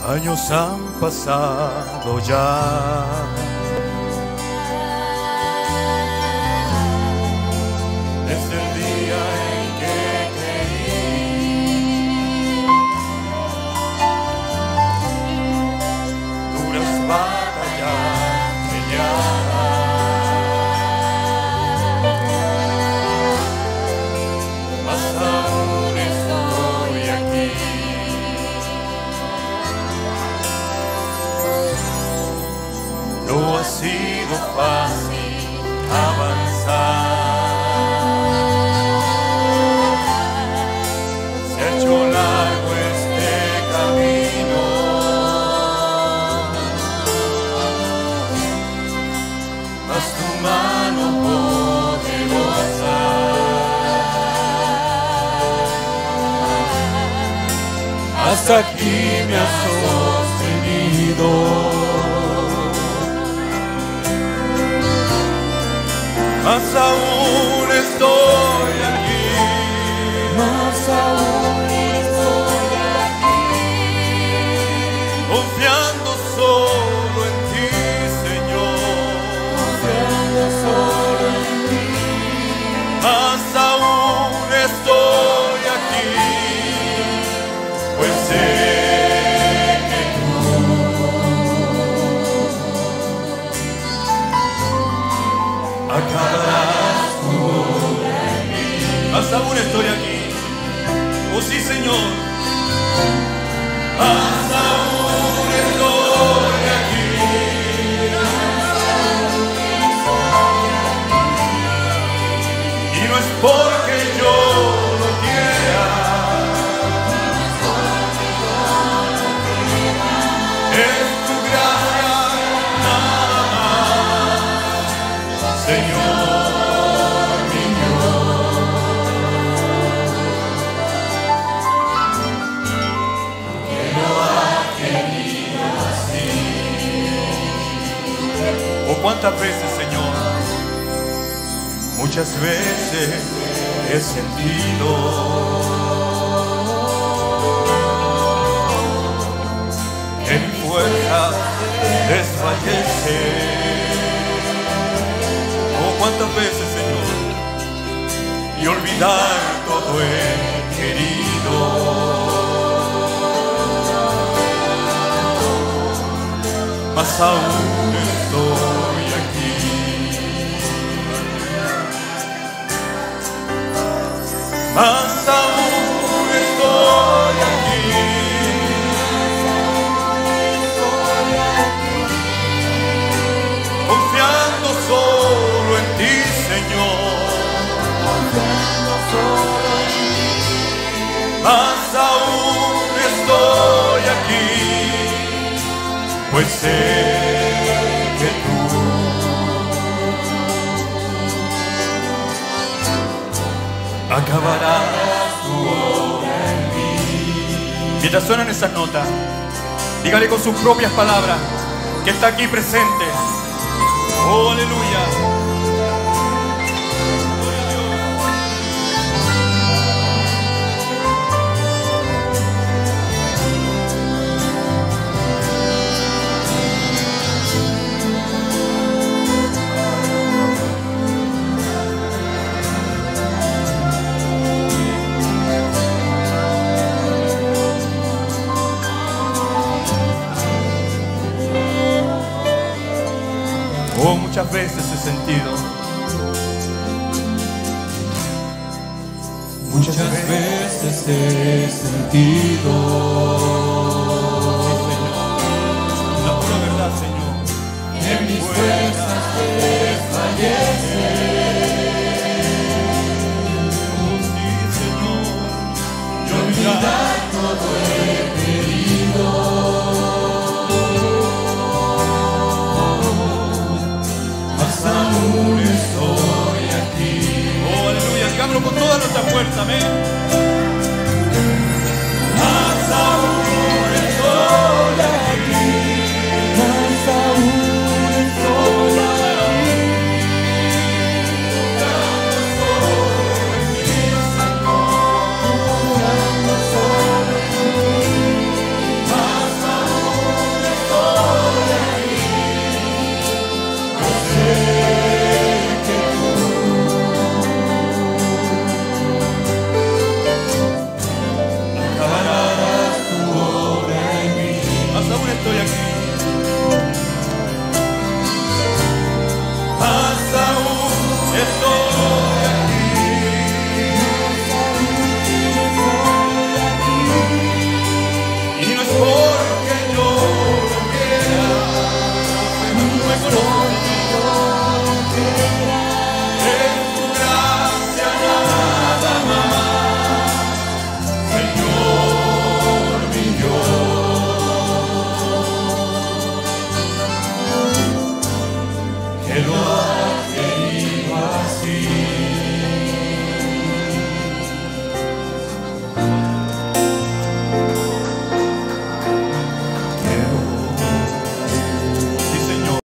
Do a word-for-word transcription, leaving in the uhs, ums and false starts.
Años han pasado ya, desde el día en que creí. Duras batallas peleadas, mas aún estoy aquí. No ha sido fácil avanzar, se ha hecho largo este camino, mas tu mano poderosa hasta aquí me ha sostenido. Más aún estoy aquí, más aún estoy aquí, confiando solo en ti, Señor, confiando solo en ti. Más aún estoy aquí, pues sé que tú acabarás tu obra en mí. Más aún estoy aquí, oh sí, Señor. Más aún estoy aquí, y no es porque yo lo quiera, es tu gracia nada más, Señor mi Dios. Que no ha querido así. ¿O cuántas veces, Señor? Muchas veces he sentido que mi fuerza desfallece. Oh, cuántas veces, Señor, y olvidar todo he querido, mas aún estoy aquí. Más aún estoy aquí, confiando solo en ti, Señor. Más aún estoy aquí, pues sé que tú acabarás tu obra en mí. Mientras suenan esas notas, dígale con sus propias palabras que está aquí presente. Oh, aleluya. Oh, muchas veces he sentido, Muchas veces he sentido la pura verdad, Señor, que mis fuerzas desfallecen. Oh, sí, Señor, Y olvidar todo he querido, mas aún estoy aquí. oh, aleluya, digámoslo con toda nuestra fuerza, amén.